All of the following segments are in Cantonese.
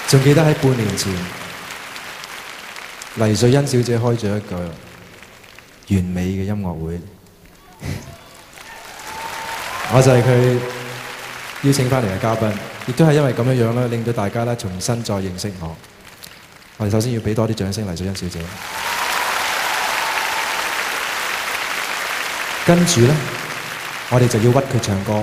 仲記得喺半年前，黎瑞恩小姐開咗一個完美嘅音樂會，我就係佢邀請翻嚟嘅嘉賓，亦都係因為咁樣樣啦，令到大家咧重新再認識我。我哋首先要俾多啲掌聲黎瑞恩小姐，跟住咧，我哋就要屈佢唱歌。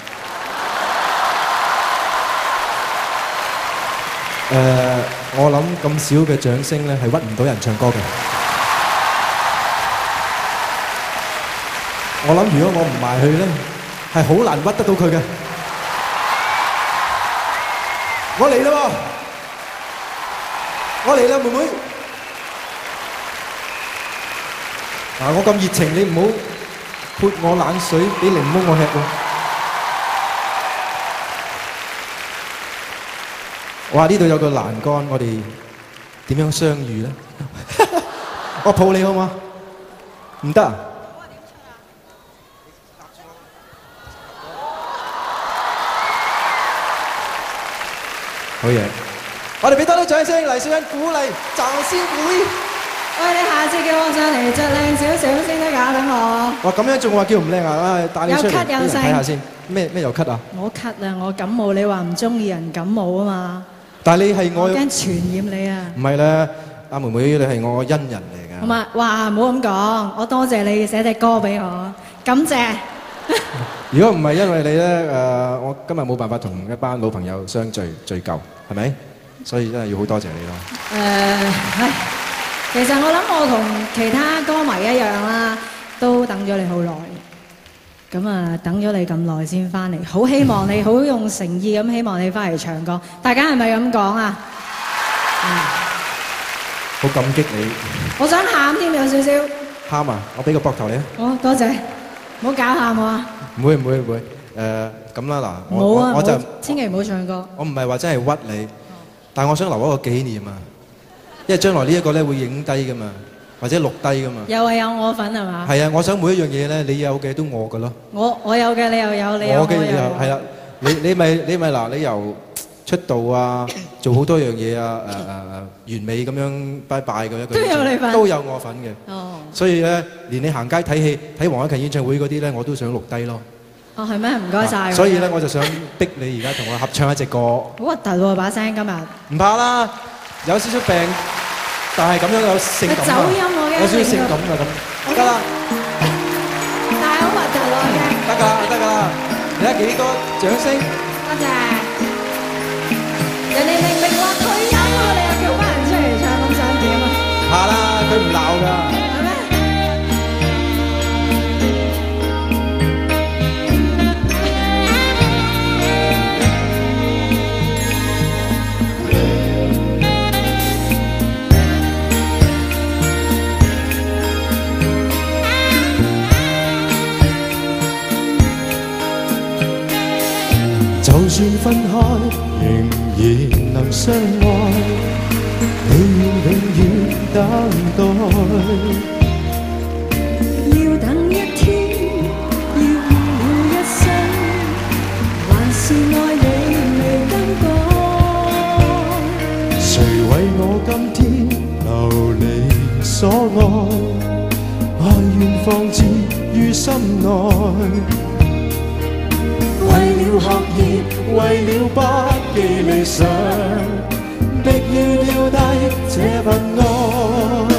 我諗咁少嘅掌聲咧，係屈唔到人唱歌嘅。我諗如果我唔埋去咧，係好難屈得到佢嘅。我嚟啦喎！我嚟啦，妹妹。嗱，我咁熱情，你唔好潑我冷水，俾檸檬我吃喎。哇！呢度有個欄杆，我哋點樣相遇咧？我抱你好嗎？唔得啊！好嘢！我哋俾多啲掌聲，黎瑞恩鼓勵，掌聲鼓勵。 喂，你下次叫我上嚟着靚少少先得㗎，等我。 哇！咁樣仲話叫唔靚啊？帶你出嚟俾人睇下先。咩又咳啊？ 我咳啊！我感冒，你話唔中意人感冒啊嘛？ 但係你係我驚傳染你啊！ 唔係咧，阿妹妹你係我恩人嚟㗎。 唔係，哇！唔好咁講，我多謝你寫隻歌俾我，感謝。 如果唔係因為你咧，我今日冇辦法同一班老朋友相聚舊，係咪？所以真係要好多謝你咯。 係。其實我諗我同其他歌迷一樣啦，都等咗你好耐。咁啊，等咗你咁耐先翻嚟，好希望你好用誠意咁希望你翻嚟唱歌，大家係咪咁講啊？ 好感激你。我想喊添，有少少。 喊啊！我俾個膊頭你啊。 好，多謝。唔好搞喊我啊。 唔會。咁啦嗱，我就千祈唔好唱歌。 我唔係話真係屈你，但係我想留一個紀念啊，因為將來呢一個咧會影低噶嘛。或者錄低噶嘛？有啊，有我份係嘛？係啊，我想每一樣嘢咧，你有嘅都我嘅咯。我有嘅，你又有，你有我嘅又係啦。你咪嗱，你由出道啊，做好多樣嘢啊，完美咁樣拜拜嘅一個都有你份，都有我份嘅。哦。所以咧，連你行街睇戲、睇黃凱芹演唱會嗰啲咧，我都想錄低咯。哦，係咩？唔該曬。所以咧，我就想逼你而家同我合唱一隻歌。好核突喎，把聲今日。唔怕啦，有少少病。但係咁樣有性感啊！有少少性感啊咁，得啦。但係好核突喎，得㗎啦，你睇幾個掌聲。多謝。人哋明明話退休啊，你又叫翻人出嚟唱，咁想點啊？怕啦，佢唔鬧㗎。係咩？就算分開，仍然能相愛。你要永遠等待，要等一天，要誤了一生，還是愛你未更改。誰為我今天流離所愛，愛願放置於心內。為了學業，為了不記理想，迫要掉低這份愛，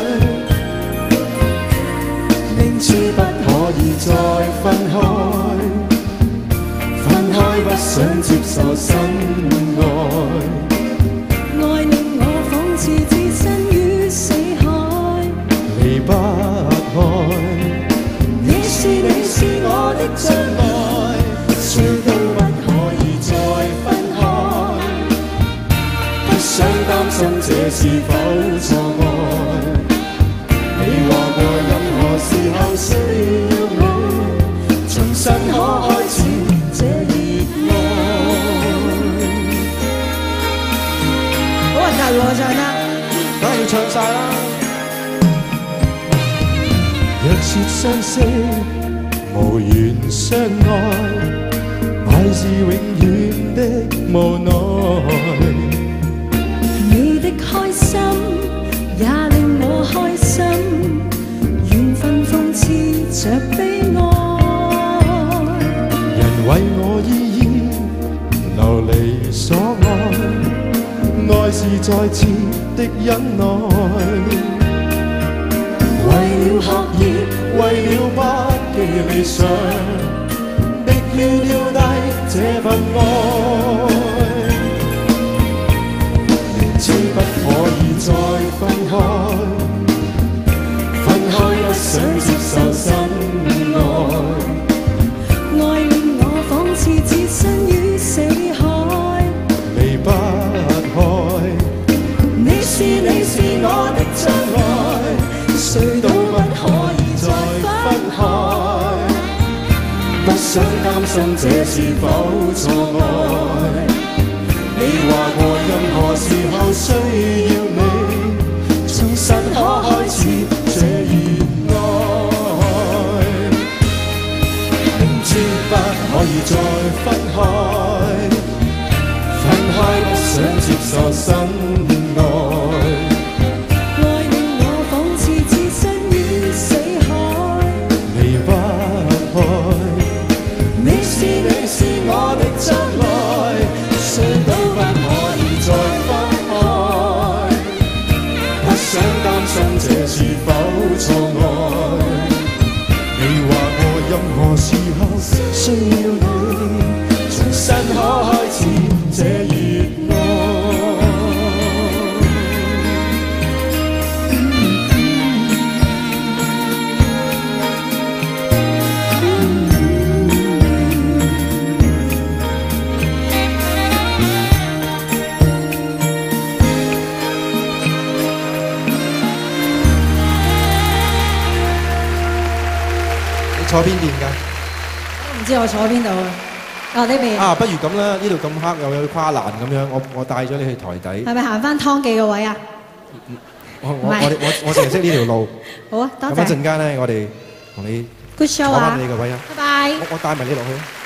明知不可以再分開，分開不想接受新愛，愛令我仿似置身於死海，離不開。你是我的最愛。誰都不可以再分開，不想擔心這是否錯愛。你話我任何時候需要你，重新可開始這熱愛。好核突喎，唱得，梗係要唱晒啦。若說相識，無緣相愛。愛是永遠的無奈， 所愛，愛是再次的忍耐。為了學業，為了不羈理想，逼於丟低這份愛。明知不可以再分開，分開不想接受新愛。 愛令我仿似置身於死海， 離不開。 你是我的真愛，誰都不可以再分開。 不想擔心這是否錯愛。你話過任何時候需要你，從神可開始這熱愛。明知不可以再分開，分開不想接受新愛。 愛令我仿似置身於死海， 離不開。 你是我的真愛，誰都不可以再分開。 不想擔心這是否錯愛。你話過任何時候需要你，從新可開始這熱愛。 坐邊邊㗎？ 我唔知我坐邊度啊！哦，呢邊啊，不如咁啦，呢度咁黑又有跨欄咁樣，我帶咗你去台底。 係咪行翻湯記個位啊？ 我淨係識呢條路。 好啊，多謝。 咁一陣間咧，我哋同你 Good show 啊！ 攞翻你個位啊！ 拜拜。 我帶埋你落去。